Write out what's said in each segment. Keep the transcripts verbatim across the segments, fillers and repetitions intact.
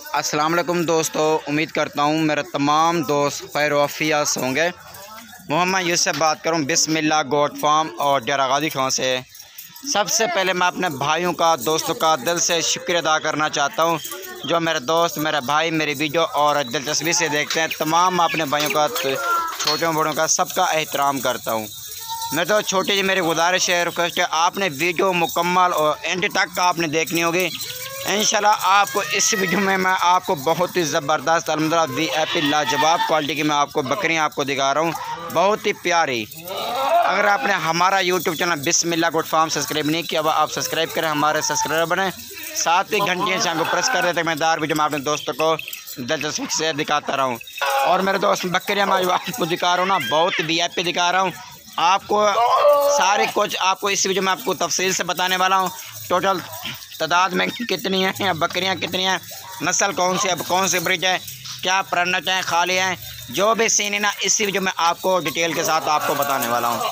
अस्सलाम वालेकुम दोस्तों, उम्मीद करता हूँ मेरे तमाम दोस्त खैर वाफियत होंगे। मोहम्मद यूसुफ बात करूँ बिस्मिल्लाह गोट फार्म और डेरा गाजी खां से। सबसे पहले मैं अपने भाइयों का दोस्तों का दिल से शुक्रिया अदा करना चाहता हूँ जो मेरे दोस्त मेरे भाई मेरी वीडियो और दिलचस्पी से देखते हैं। तमाम अपने भाइयों का छोटे बड़ों का सबका एहतराम करता हूँ। मैं तो छोटी जी मेरी गुजारिश है, रिक्वेस्ट है, आपने वीडियो मुकम्मल और एंड तक आपने देखनी होगी। इंशाल्लाह आपको इस वीडियो में मैं आपको बहुत ही ज़बरदस्त अल्हम्दुलिल्लाह वी आई पी लाजवाब क्वालिटी की मैं आपको बकरियां आपको दिखा रहा हूँ, बहुत ही प्यारी। अगर आपने हमारा YouTube channel Bismillah goat farm subscribe नहीं किया, आप सब्सक्राइब करें, हमारे सब्सक्राइबर बने, साथ ही घंटे से को प्रेस कर देते मैं दार वीडियो में अपने दोस्तों को दिलचस्पी से दिखाता रहा हूँ। और मेरे दोस्त बकरियाँ मैं आपको दिखा रहा हूँ ना, बहुत वी आई पी दिखा रहा हूँ आपको। सारे कुछ आपको इस वीडियो में आपको तफसील से बताने वाला हूँ। टोटल तादाद में कितनी हैं या बकरियां कितनी हैं, नस्ल कौन सी है, कौन सी ब्रिज है, क्या प्रणत हैं, खाली हैं, जो भी सीन है ना इसी वीडियो में आपको डिटेल के साथ आपको बताने वाला हूँ।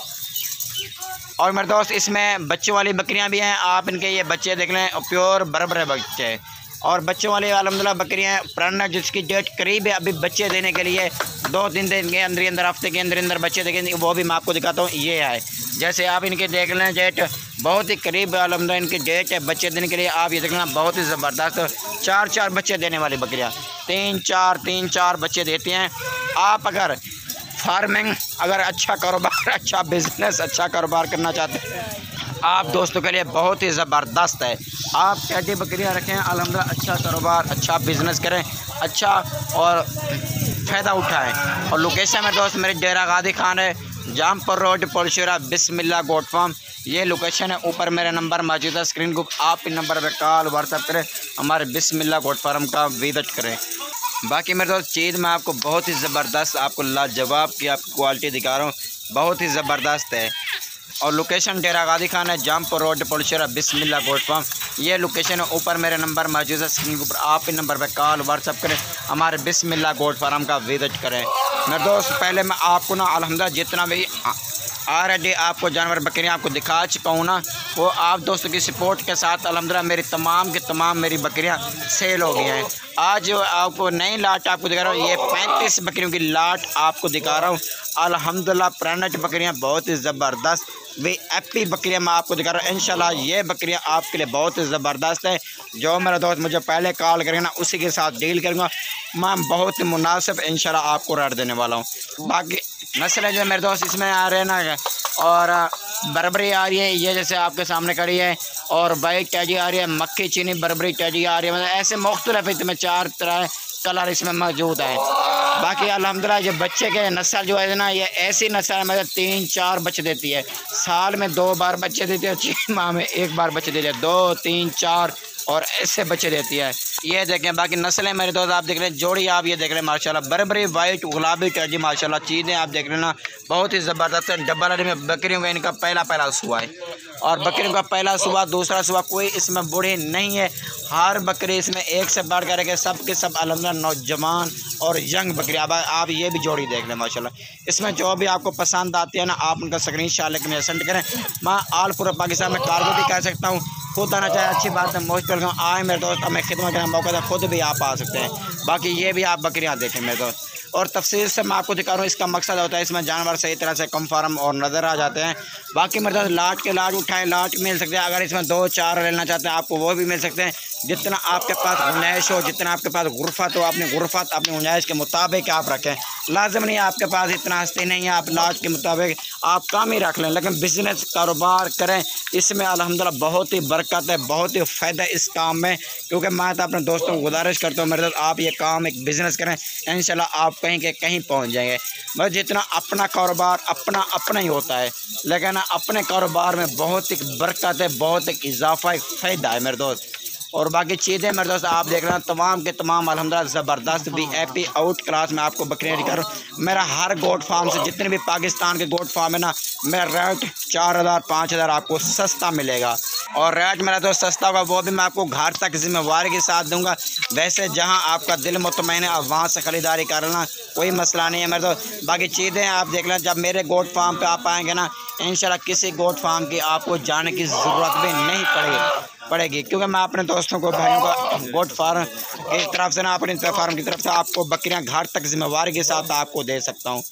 और मेरे दोस्त इसमें बच्चों वाली बकरियां भी हैं, आप इनके ये बच्चे देख लें, प्योर बराबर बच्चे। और बच्चों वाली अल्हम्दुलिल्लाह बकरियां प्रणत जिसकी डेट करीब है अभी बच्चे देने के लिए, दो तीन दिन के अंदर अंदर हफ्ते के अंदर अंदर बच्चे देखेंगे, वो भी मैं आपको दिखाता हूँ। ये है जैसे आप इनके देख लें डेट बहुत ही करीब अल्हम्दुलिल्लाह इनकी डेट है बच्चे देने के लिए। आप ये देखना बहुत ही ज़बरदस्त चार चार बच्चे देने वाली बकरियाँ, तीन चार तीन चार बच्चे देती हैं। आप अगर फार्मिंग अगर अच्छा कारोबार अच्छा बिजनेस अच्छा कारोबार करना चाहते हैं आप दोस्तों के लिए बहुत ही ज़बरदस्त है। आप कैटी बकरियाँ रखें, अल्हम्दुलिल्लाह अच्छा कारोबार अच्छा बिजनेस करें, अच्छा और फ़ायदा उठाएं। और लोकेशन मेरे दोस्त मेरे डेरा गाजी खान है, Jampur road Polshura Bismillah goat farm, ये लोकेशन है। ऊपर मेरा नंबर मौजूद है स्क्रीन को, आप इन नंबर पर कॉल व्हाट्सअप करें, हमारे बिस्मिल्लाह गोट फार्म का विजिट करें। बाकी मेरे दोस्त चीज़ मैं आपको बहुत ही ज़बरदस्त आपको लाजवाब की आपकी क्वालिटी दिखा रहा हूँ, बहुत ही ज़बरदस्त है। और लोकेशन डेरा गाजी खान है, Jampur road Polshura Bismillah goat farm, ये लोकेशन है। ऊपर मेरे नंबर मौजूद है स्क्रीन के ऊपर, आप इन नंबर पर कॉल व्हाट्सअप करें, हमारे बिस्मिल्लाह गोट फार्म का विजिट करें। मेरे दोस्त पहले मैं आपको ना अल्हम्दुलिल्लाह जितना भी ऑलरेडी आपको जानवर बकरियाँ आपको दिखा चुका हूँ ना, वो आप दोस्तों की सपोर्ट के साथ अल्हम्दुलिल्लाह मेरी तमाम की तमाम मेरी बकरियाँ सेल हो गई हैं। आज जो आपको नई लाट आपको दिखा रहा हूँ, ये पैंतीस बकरियों की लाट आपको दिखा रहा हूँ। अल्हम्दुलिल्लाह प्रणत बकरियाँ बहुत ही ज़बरदस्त वे एपी बकरियाँ मैं आपको दिखा रहा हूँ। इंशाल्लाह ये बकरियाँ आपके लिए बहुत ही ज़बरदस्त है। जो मेरा दोस्त मुझे पहले कॉल करेंगे ना उसी के साथ डील करूँगा, मैं बहुत ही मुनासिब इंशाल्लाह आपको रेट देने वाला हूँ। बाकी नस्ल जो मेरे दोस्त इसमें आ रहे हैं ना, और बरबरी आ रही है, ये जैसे आपके सामने खड़ी है, और वाइट टैजी आ रही है, मक्खी चीनी बरबरी टैजी आ रही है, मतलब ऐसे मुख्तलिफ इसमें चार तरह कलर इसमें मौजूद है। बाकी अल्हम्दुलिल्लाह जो बच्चे के नस्ल जो है ना, ये ऐसी नस्ल है मतलब तीन चार बच्चे देती है, साल में दो बार बच्चे देती है, छः माह में एक बार बच्चे देती है, दो तीन चार और ऐसे बच्चे देती है। ये देखें बाकी नस्लें मेरे दोस्त आप देख रहे हैं, जोड़ी आप ये देख रहे हैं माशाल्लाह बरबरी वाइट गुलाबी टैजी माशाल्लाह चीज़ें आप देख रहे हैं ना बहुत ही ज़बरदस्त है। डबल अली में बकरियों का इनका पहला पहला सुबह है, और बकरियों का पहला सुबह दूसरा सुबह कोई इसमें बूढ़े नहीं है, हर बकरी इसमें एक से बढ़ कर सब के सब अल्हम्दुलिल्लाह नौजवान और यंग बकरी। अब आप ये भी जोड़ी देख लें माशाल्लाह, इसमें जो भी आपको पसंद आती है ना आप उनका स्क्रीन शॉट लेकर मैं सेंड करें। मैं ऑल पूरा पाकिस्तान में कार्गो भी कर सकता हूँ, खुद आना चाहे अच्छी बात है, मोस्ट वेलकम आए मेरे दोस्त, हमें खिदमत करने का मौका था, खुद भी आप आ सकते हैं। बाकी ये भी आप बकरियाँ देखें मेरे दोस्त, और तफसील से मैं आपको दिखा रहा हूँ। इसका मकसद होता है इसमें जानवर सही तरह से कन्फर्म और नज़र आ जाते हैं। बाकी मेरे दोस्त लाट के लाट उठाएं, लाट मिल सकते हैं, अगर इसमें दो चार लेना चाहते हैं आपको वो भी मिल सकते हैं। जितना आपके पास गुंजाइश हो, जितना आपके पास गुरफत हो, अपनी गुरफत अपनी गुंजाइश के मुताबिक आप रखें। लाजम नहीं आपके पास इतना हस्ती नहीं है आप लाट के मुताबिक आप काम ही रख लें, लेकिन बिजनेस कारोबार करें, इसमें अल्हम्दुलिल्लाह बहुत ही बरकत है, बहुत ही फ़ायदा इस काम में। क्योंकि मैं तो अपने दोस्तों को गुजारिश करता हूँ मेरे दोस्त आप ये काम एक बिज़नेस करें, इंशाल्लाह आप कहीं के कहीं पहुँच जाएंगे। बस जितना अपना कारोबार अपना अपना ही होता है, लेकिन अपने कारोबार में बहुत एक बरकत है, बहुत एक इजाफा एक फ़ायदा है मेरे दोस्त। और बाकी चीज़ें मेरे दोस्त आप देख रहे हैं तमाम के तमाम अल्हम्दुलिल्लाह ज़बरदस्त V I P out class में आपको बकरियाँ दिखा रहा हूँ। मेरा हर गोट फार्म से जितने भी पाकिस्तान के गोट फार्म है ना, मेरा रेट चार हज़ार पाँच हज़ार आपको सस्ता मिलेगा। और रेट मेरा दोस्त सस्ता होगा वो भी मैं आपको घर तक जिम्मेवारी के साथ दूंगा। वैसे जहाँ आपका दिल मुतमईन है आप वहाँ से ख़रीदारी कर लेना, कोई मसला नहीं है मेरे दोस्त। बाकी चीज़ें आप देख लें, जब मेरे गोट फार्म पे आप आएंगे ना इंशाल्लाह किसी गोट फार्म की आपको जाने की ज़रूरत भी नहीं पड़ेगी। पड़ेगी, क्योंकि मैं अपने दोस्तों को, भाइयों को गोट फार्म की तरफ से ना, अपनी फार्म की तरफ से आपको बकरियां घर तक जिम्मेवारी के साथ आपको दे सकता हूँ।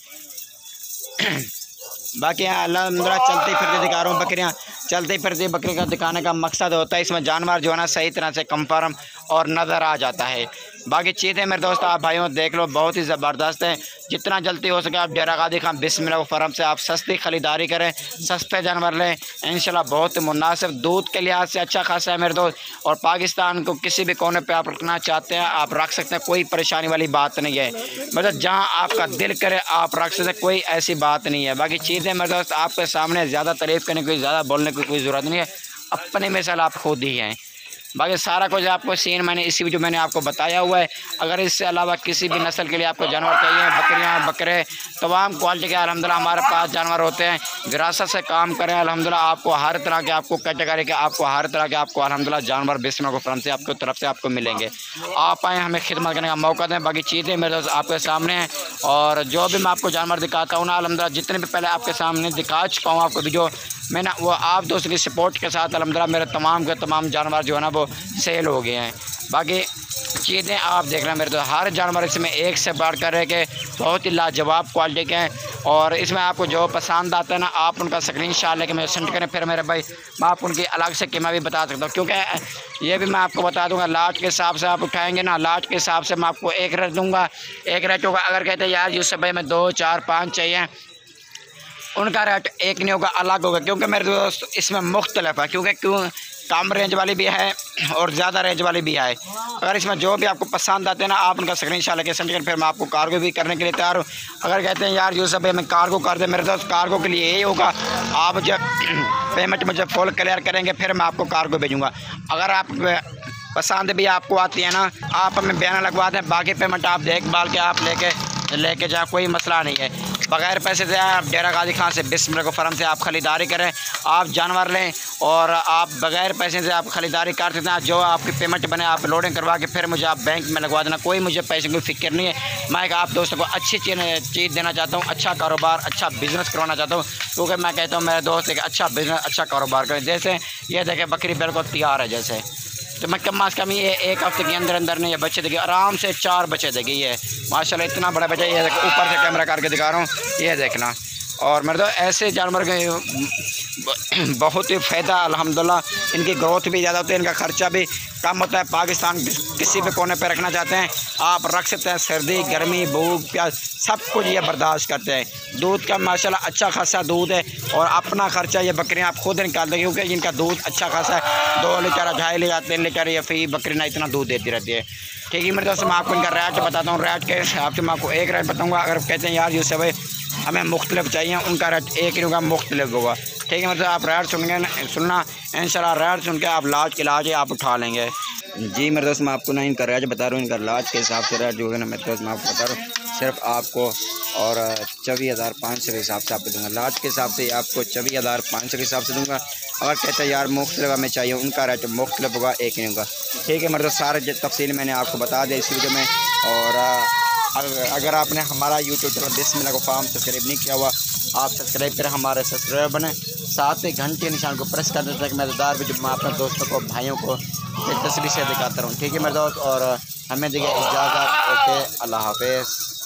बाकी अल्हम्दुलिल्लाह चलती फिरती दिखा रहा हूँ बकरियाँ, चलती फिरती बकरी का दिखाने का मकसद होता है इसमें जानवर जो है ना सही तरह से कंफर्म और नज़र आ जाता है। बाकी चीज़ें मेरे दोस्त आप भाइयों देख लो, बहुत ही ज़बरदस्त है। जितना जल्दी हो सके आप डेरा गाजी खान बिस्मिल्लाह फार्म से आप सस्ती ख़रीदारी करें, सस्ते जानवर लें, इंशाल्लाह बहुत मुनासिब दूध के लिहाज से अच्छा खासा है मेरे दोस्त। और पाकिस्तान को किसी भी कोने पे आप रखना चाहते हैं आप रख सकते हैं, कोई परेशानी वाली बात नहीं है। मतलब जहाँ आपका दिल करे आप रख सकते हैं, कोई ऐसी बात नहीं है। बाकी चीज़ें मेरे दोस्त आपके सामने ज़्यादा तारीफ़ करने की, ज़्यादा बोलने की कोई ज़रूरत नहीं है, अपने मिसाल आप खुद ही हैं। बाकी सारा कुछ आपको सीन मैंने इसी जो मैंने आपको बताया हुआ है। अगर इससे अलावा किसी भी नस्ल के लिए आपको जानवर चाहिए, बकरियां बकरे तमाम क्वालिटी के अल्हम्दुलिल्लाह हमारे पास जानवर होते हैं। विरासत से काम करें अल्हम्दुलिल्लाह, आपको हर तरह के आपको कैटेगरी के आपको हर तरह के आपको अल्हम्दुलिल्लाह जानवर बिस्मिल्लाह फार्म से आपको तरफ से आपको मिलेंगे। आप आएँ, हमें खिदमत करने का मौका दें। बाकी चीज़ें मेरे दोस्त आपके सामने हैं और जो भी मैं आपको जानवर दिखाता हूँ ना अल्हम्दुलिल्लाह जितने भी पहले आपके सामने दिखा चुका हूँ आपको वीडियो मैं ना, वो आप दोस्तों की सपोर्ट के साथ अल्हम्दुलिल्लाह मेरे तमाम के तमाम जानवर जो है ना वो सेल हो गए हैं। बाकी चीज़ें आप देख रहे हैं मेरे तो हर जानवर इसमें एक से बढ़ कर है कि बहुत ही लाजवाब क्वालिटी के हैं। और इसमें आपको जो पसंद आता है ना आप उनका स्क्रीनशॉट लेके मैं सेंड करें, फिर मेरे भाई मैं आपको उनकी अलग से कीमत भी बता सकता हूँ। क्योंकि ये भी मैं आपको बता दूंगा लाट के हिसाब से आप उठाएंगे ना, लाट के हिसाब से मैं आपको एक रेट दूँगा, एक रेट होगा। अगर कहते हैं यार यूसुफ भाई मैं दो चार पाँच चाहिए, उनका रेट एक नहीं होगा, अलग होगा। क्योंकि मेरे दोस्त इसमें मुख्तलिफ है, क्योंकि क्यों कम रेंज वाली भी है और ज़्यादा रेंज वाली भी है। अगर इसमें जो भी आपको पसंद आते हैं ना आप उनका स्क्रीनशॉट लेके सेंड करें, फिर मैं आपको कार्गो भी करने के लिए तैयार हूँ। अगर कहते हैं यार यूसुफ भाई मैं कार्गो कर दे, मेरे दोस्त कार्गो के लिए यही होगा, आप जब पेमेंट मुझे फुल क्लियर करेंगे फिर मैं आपको कार्गो भेजूँगा। अगर आप पसंद भी आपको आती है ना आप हमें बयाना लगवा दें, बाकी पेमेंट आप देखभाल के आप लेके लेके जाए, कोई मसला नहीं है। बगैर पैसे से आप डेरा गाजी खान से बिस्मिल्लाह फार्म से आप ख़रीदारी करें, आप जानवर लें और आप बगैर पैसे से आप ख़रीदारी कर सकते हैं। जो आपकी पेमेंट बने आप लोडिंग करवा के फिर मुझे आप बैंक में लगवा देना, कोई मुझे पैसे की फ़िक्र नहीं है। मैं एक आप दोस्तों को अच्छी चीज़ देना चाहता हूँ, अच्छा कारोबार अच्छा बिज़नेस करवाना चाहता हूँ। क्योंकि मैं कहता हूँ मेरे दोस्त एक अच्छा बिज़नेस अच्छा कारोबार करें। जैसे ये देखें बकरी बिल्कुल तैयार है, जैसे तो मैं कम अज़ कम ये एक हफ्ते के अंदर अंदर नहीं बच्चे देगी, आराम से चार बच्चे देगी। ये माशाल्लाह इतना बड़ा बच्चा, ये ऊपर से कैमरा करके दिखा रहा हूँ, ये देखना। और मेरे तो ऐसे जानवर के बहुत ही फ़ायदा अल्हम्दुलिल्लाह, इनकी ग्रोथ भी ज़्यादा होती है, इनका ख़र्चा भी कम होता है। पाकिस्तान किसी भी कोने पे रखना चाहते हैं आप रख सकते हैं, सर्दी गर्मी भूख प्यास सब कुछ ये बर्दाश्त करते हैं। दूध का माशाल्लाह अच्छा खासा दूध है और अपना ख़र्चा ये बकरियां आप खुद निकालते हैं, क्योंकि इनका दूध अच्छा खासा है, दो लीटर ढाई लीटर तीन लीटर ये फी बकरी ना इतना दूध देती रहती है। ठीक है मेरे दोस्त, मैं आपको इनका रेट बताता हूँ, रेट के हिसाब से मैं आपको एक रेट बताऊँगा। अगर कहते हैं यार यूसुफ भाई हमें मुख्तलिफ चाहिए, उनका रेट एक नहीं होगा, मुख्तलिफ होगा। ठीक है मतलब आप रेट सुनेंगे सुनना इंशाल्लाह, रेट सुन के आप लाज के लाज आप उठा लेंगे। जी मेरे दोस्त मैं आपको ना इनका रेट बता रहा हूँ, इनका लाज के हिसाब से रेट जो है ना मेरे दोस्त मैं आपको बता रहा हूँ सिर्फ आपको और चौबीस हज़ार पाँच सौ के हिसाब से आपको दूँगा। लाज के हिसाब से आपको चौबीस हज़ार पाँच सौ के हिसाब से दूँगा। अगर कहते हैं यार मुख्तलिफ हमें चाहिए, उनका रेट मुख्तलिफ होगा, एक नहीं होगा। ठीक है मेरे दोस्त, सारे तफसील मैंने आपको बता दिया इस वीडियो में। और अगर आपने हमारा YouTube channel Bismillah farm subscribe नहीं किया हुआ आप सब्सक्राइब करें, हमारे सब्सक्राइबर बने, साथ ही घंटे निशान को प्रेस कर देते हैं। मज़ेदार भी मैं अपने दोस्तों को भाइयों को तस्वीर से दिखाता रहूँ। ठीक है मेरे दोस्त, और हमें देखिए इजाज़त, ओके अल्लाह हाफिज़।